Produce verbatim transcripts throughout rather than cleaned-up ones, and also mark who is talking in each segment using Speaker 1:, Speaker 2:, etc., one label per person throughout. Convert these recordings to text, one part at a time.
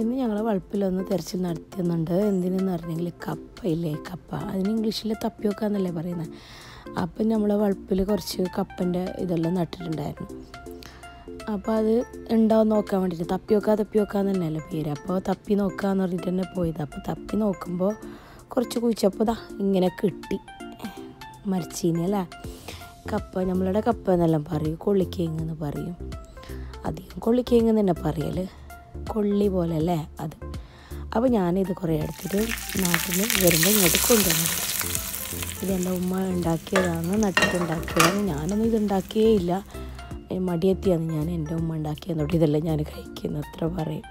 Speaker 1: ഇന്ന് ഞങ്ങൾ വളപ്പിലൊന്ന് തിരച്ചിൽ നടത്തുന്നുണ്ട്. എന്തിനെന്ന് പറഞ്ഞെങ്കിൽ കപ്പ ഇല്ലേ, കപ്പ അതിന് ഇംഗ്ലീഷിൽ തപ്പിയോക്ക എന്നല്ലേ പറയുന്നത്. അപ്പം നമ്മൾ വളപ്പിൽ കുറച്ച് കപ്പൻ്റെ ഇതെല്ലാം നട്ടിട്ടുണ്ടായിരുന്നു. അപ്പോൾ അത് ഉണ്ടാവും നോക്കാൻ വേണ്ടിയിട്ട് തപ്പിയോക്ക തപ്പിയോക്കാന്ന് തന്നെയല്ലേ പേര്. അപ്പോൾ തപ്പി നോക്കാന്ന് പറഞ്ഞിട്ട് തന്നെ പോയത്. അപ്പോൾ തപ്പി നോക്കുമ്പോൾ കുറച്ച് കുഴിച്ചപ്പോൾ ദാ ഇങ്ങനെ കിട്ടി മരച്ചീനല്ലേ കപ്പ. നമ്മളുടെ കപ്പ എന്നെല്ലാം പറയും, കൊള്ളിക്കേങ്ങെന്ന് പറയും. അധികം കൊള്ളിക്കേങ്ങ് തന്നെ പറയൽ, കൊള്ളി പോലെ അല്ലേ അത്. അപ്പോൾ ഞാനിത് കുറേ എടുത്തിട്ട് നാട്ടിൽ നിന്ന് വരുമ്പോൾ ഇങ്ങോട്ട് കൊണ്ടുവന്നു. ഇതെൻ്റെ ഉമ്മ ഉണ്ടാക്കിയതാണ്, നട്ടിട്ടുണ്ടാക്കിയതാണ്. ഞാനൊന്നും ഇതുണ്ടാക്കിയേ ഇല്ല, മടിയെത്തിയാണ് ഞാൻ. എൻ്റെ ഉമ്മ ഉണ്ടാക്കിയതോട്ട് ഇതെല്ലാം ഞാൻ കഴിക്കുന്നു അത്ര പറയും.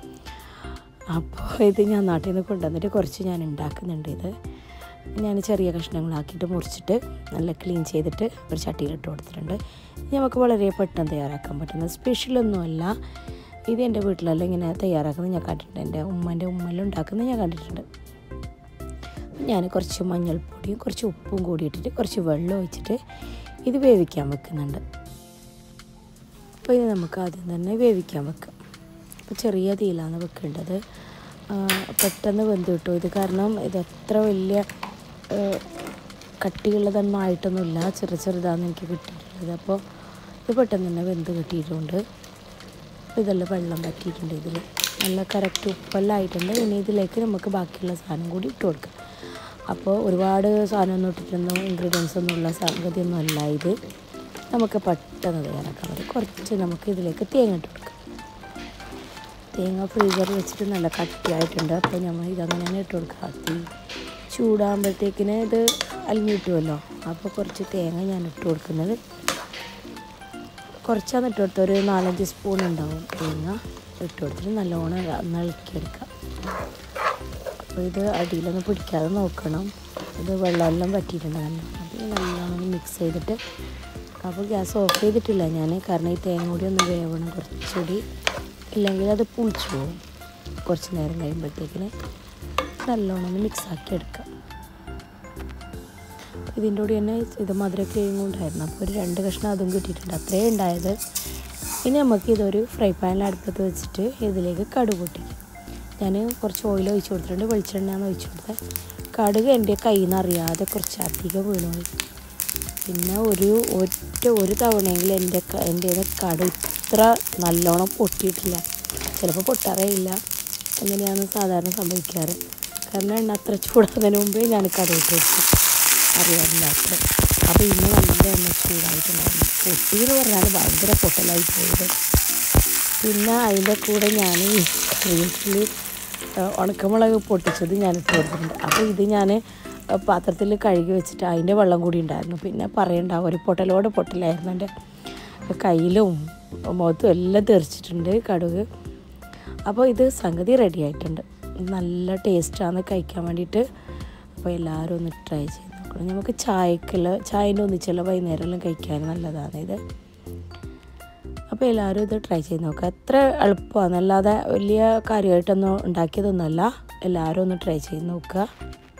Speaker 1: അപ്പോൾ ഇത് ഞാൻ നാട്ടിൽ നിന്ന് കൊണ്ടുവന്നിട്ട് കുറച്ച് ഞാൻ ഉണ്ടാക്കുന്നുണ്ട്. ഇത് ഞാൻ ചെറിയ കഷ്ണങ്ങളാക്കിയിട്ട് മുറിച്ചിട്ട് നല്ല ക്ലീൻ ചെയ്തിട്ട് ഒരു ചട്ടിയിലിട്ട് കൊടുത്തിട്ടുണ്ട്. നമുക്ക് വളരെ പെട്ടെന്ന് തയ്യാറാക്കാൻ പറ്റുന്ന സ്പെഷ്യലൊന്നുമല്ല ഇത്. എൻ്റെ വീട്ടിലെല്ലാം ഇങ്ങനെ തയ്യാറാക്കുന്നത് ഞാൻ കണ്ടിട്ടുണ്ട്, എൻ്റെ ഉമ്മൻ്റെ ഉമ്മെല്ലാം ഉണ്ടാക്കുന്നത് ഞാൻ കണ്ടിട്ടുണ്ട്. ഞാൻ കുറച്ച് മഞ്ഞൾപ്പൊടിയും കുറച്ച് ഉപ്പും കൂടി ഇട്ടിട്ട് കുറച്ച് വെള്ളം ഒഴിച്ചിട്ട് ഇത് വേവിക്കാൻ വെക്കുന്നുണ്ട്. അപ്പോൾ ഇത് നമുക്ക് ആദ്യം തന്നെ വേവിക്കാൻ വെക്കാം. അപ്പോൾ ചെറിയ തീയിലാണ് വെക്കേണ്ടത്, പെട്ടെന്ന് വെന്ത് കിട്ടും ഇത്. കാരണം ഇത് അത്ര വലിയ കട്ടിയുള്ളതൊന്നും ആയിട്ടൊന്നുമില്ല, ചെറു ചെറുതാണ് എനിക്ക് കിട്ടിയിട്ടുള്ളത്. അപ്പോൾ ഇത് പെട്ടെന്ന് തന്നെ വെന്ത് കിട്ടിയിട്ടുണ്ട്. ഇതെല്ലാം വെള്ളം പറ്റിയിട്ടുണ്ട്, ഇതിൽ നല്ല കറക്റ്റ് ഉപ്പെല്ലാം ആയിട്ടുണ്ട്. ഇനി ഇതിലേക്ക് നമുക്ക് ബാക്കിയുള്ള സാധനം കൂടി ഇട്ട് കൊടുക്കാം. അപ്പോൾ ഒരുപാട് സാധനമൊന്നും ഇട്ടിട്ടൊന്നും ഇൻഗ്രീഡിയൻസ് ഒന്നും ഉള്ള സംഗതിയൊന്നും അല്ല ഇത്. നമുക്ക് പെട്ടെന്ന് തയ്യാറാക്കാൻ പറ്റും. കുറച്ച് നമുക്ക് ഇതിലേക്ക് തേങ്ങ ഇട്ട് കൊടുക്കാം. തേങ്ങ ഫ്രീസറിൽ വെച്ചിട്ട് നല്ല കട്ടിയായിട്ടുണ്ട്. അപ്പോൾ നമ്മൾ ഇതങ്ങനെ ഇട്ട് കൊടുക്കുക. തീ ചൂടാകുമ്പോഴത്തേക്കിന് ഇത് അലിഞ്ഞ് കിട്ടുമല്ലോ. അപ്പോൾ കുറച്ച് തേങ്ങ ഞാൻ ഇട്ട് കൊടുക്കുന്നത്. കുറച്ചാണ് ഇട്ട് കൊടുത്തത്, ഒരു നാലഞ്ച് സ്പൂൺ ഉണ്ടാവും തേങ്ങ ഇട്ട് കൊടുത്തിട്ട് നല്ലോണം ഇളക്കിയെടുക്കാം. അപ്പോൾ ഇത് അടിയിലൊന്നും പിടിക്കാതെ നോക്കണം. ഇത് വെള്ളമെല്ലാം പറ്റിയിട്ടുണ്ട് നല്ല. അപ്പോൾ നല്ലോണം മിക്സ് ചെയ്തിട്ട്, അപ്പോൾ ഗ്യാസ് ഓഫ് ചെയ്തിട്ടില്ല ഞാൻ, കാരണം ഈ തേങ്ങ കൂടി ഒന്ന് വേവണം കുറച്ചുകൂടി, ഇല്ലെങ്കിൽ അത് പുളിച്ചു പോകും. കുറച്ച് നേരം കഴിയുമ്പോഴത്തേക്കിന് നല്ലോണം ഒന്ന് മിക്സാക്കി എടുക്കാം. ഇതിൻ്റെ കൂടി തന്നെ ഇത് മധുരക്കിഴങ്ങും ഉണ്ടായിരുന്നു. അപ്പോൾ ഒരു രണ്ട് കഷ്ണം അതും കിട്ടിയിട്ടുണ്ട്, അത്രയും ഉണ്ടായത്. ഇനി നമുക്ക് ഇതൊരു ഫ്രൈ പാനിൽ അടുപ്പത്ത് വെച്ചിട്ട് ഇതിലേക്ക് കടുക് പൊട്ടിക്കും. ഞാൻ കുറച്ച് ഓയിൽ ഒഴിച്ച് കൊടുത്തിട്ടുണ്ട്, വെളിച്ചെണ്ണയാണ് ഒഴിച്ച് കൊടുത്തത്. കടുക് എൻ്റെ കയ്യിൽ നിന്ന് അറിയാതെ കുറച്ച് അധികം വീണുപോയി. പിന്നെ ഒരു ഒറ്റ ഒരു തവണയെങ്കിലും എൻ്റെ എൻ്റെ കടുക് ഇത്ര നല്ലോണം പൊട്ടിയിട്ടില്ല. ചിലപ്പോൾ പൊട്ടാറേ ഇല്ല, അങ്ങനെയാണ് സാധാരണ സംഭവിക്കാറ്. കാരണം എണ്ണ അത്ര ചൂടാകുന്നതിന് മുമ്പേ ഞാൻ കടുക് ഇട്ട് വെച്ചു, അറിയാറില്ല അത്ര. അപ്പോൾ ഇന്ന് നല്ല എണ്ണ ചൂടായിട്ടുണ്ടായിരുന്നു. പൊട്ടി എന്ന് പറഞ്ഞാൽ ഭയങ്കര പൊട്ടലായി പോയത്. പിന്നെ അതിൻ്റെ കൂടെ ഞാൻ ഈ വീട്ടിൽ ഉണക്കമുളക് പൊട്ടിച്ചത് ഞാൻ ഇട്ട് കൊടുത്തിട്ടുണ്ട്. അപ്പോൾ ഇത് ഞാൻ പാത്രത്തിൽ കഴുകി വെച്ചിട്ട് അതിൻ്റെ വെള്ളം കൂടി ഉണ്ടായിരുന്നു. പിന്നെ പറയണ്ട, ഒരു പൊട്ടലോട് പൊട്ടലായിരുന്നു. എൻ്റെ കയ്യിലും മുഖത്തും എല്ലാം തെറിച്ചിട്ടുണ്ട് കടുക്. അപ്പോൾ ഇത് സംഗതി റെഡി ആയിട്ടുണ്ട്. നല്ല ടേസ്റ്റാണ് കഴിക്കാൻ വേണ്ടിയിട്ട്. അപ്പോൾ എല്ലാവരും ഒന്ന് ട്രൈ ചെയ്ത് നോക്കണം. നമുക്ക് ചായക്കെല്ലാം ചായൻ്റെ ഒന്നിച്ചെല്ലാം വൈകുന്നേരമെല്ലാം കഴിക്കാൻ നല്ലതാണ് ഇത്. അപ്പോൾ എല്ലാവരും ഇത് ട്രൈ ചെയ്ത് നോക്കുക. എത്ര എളുപ്പമാണ്, അല്ലാതെ വലിയ കാര്യമായിട്ടൊന്നും ഉണ്ടാക്കിയതൊന്നുമല്ല. എല്ലാവരും ഒന്ന് ട്രൈ ചെയ്ത് നോക്കുക.